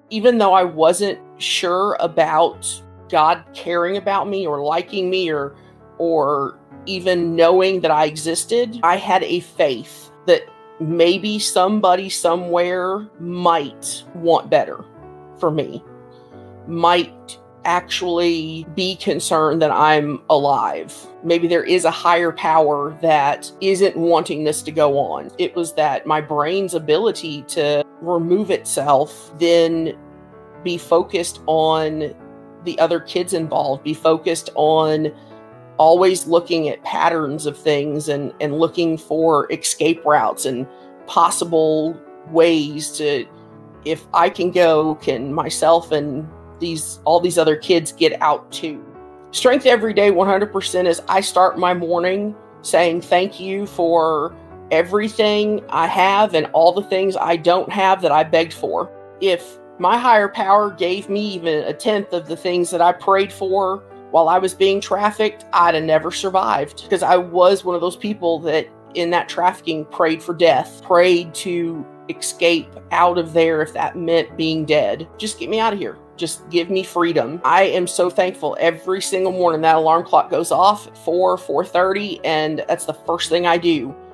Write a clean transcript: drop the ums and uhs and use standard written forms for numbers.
even though I wasn't sure about God caring about me or liking me or even knowing that I existed, I had a faith that maybe somebody somewhere might want better for me, might actually be concerned that I'm alive. Maybe there is a higher power that isn't wanting this to go on. It was that my brain's ability to remove itself, then be focused on the other kids involved, be focused on always looking at patterns of things and looking for escape routes and possible ways to, if I can go, can myself and all these other kids get out too. Strength every day 100% is I start my morning saying thank you for everything I have and all the things I don't have that I begged for. If my higher power gave me even a tenth of the things that I prayed for while I was being trafficked, I'd have never survived, because I was one of those people that in that trafficking prayed for death, prayed to escape out of there if that meant being dead. Just get me out of here. Just give me freedom. I am so thankful every single morning that alarm clock goes off at 4:30, and that's the first thing I do.